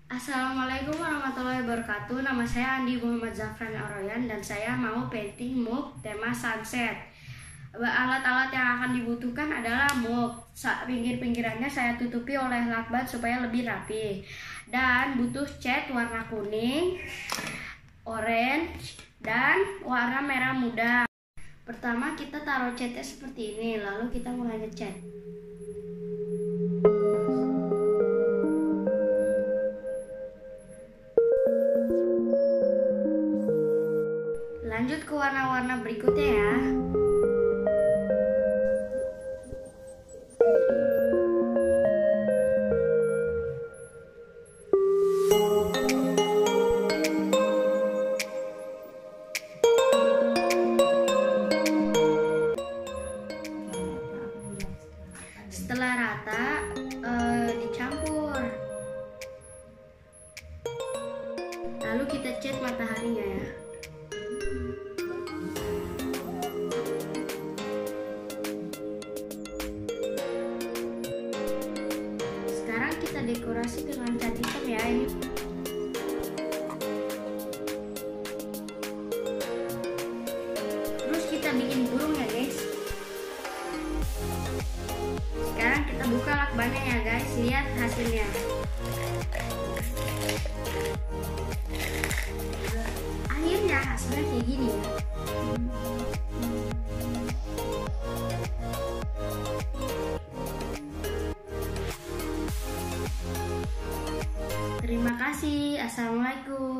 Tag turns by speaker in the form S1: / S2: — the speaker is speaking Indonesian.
S1: Assalamualaikum warahmatullahi wabarakatuh. Nama saya Andi Muhammad Zafran Oroyan dan saya mau painting mug tema sunset. Alat-alat yang akan dibutuhkan adalah mug. Pinggir-pinggirannya saya tutupi oleh lakban supaya lebih rapi. Dan butuh cat warna kuning, orange, dan warna merah muda. Pertama kita taruh catnya seperti ini, lalu kita mulai ngecat. Lanjut ke warna-warna berikutnya ya. Setelah rata, dicampur. Lalu kita cat mataharinya ya. Sekarang kita dekorasi dengan cat hitam ya ini. Terus kita bikin burung ya guys. Sekarang kita buka lakbannya ya guys, lihat hasilnya. Akhirnya hasilnya kayak gini ya. Terima kasih. Assalamualaikum.